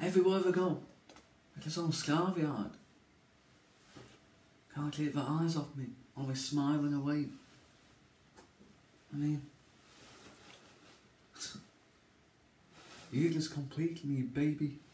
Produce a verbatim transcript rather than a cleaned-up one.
Everywhere I go, like a little sclaveyard. Can't keep their eyes off me, always smiling away. I mean, you just complete me, baby.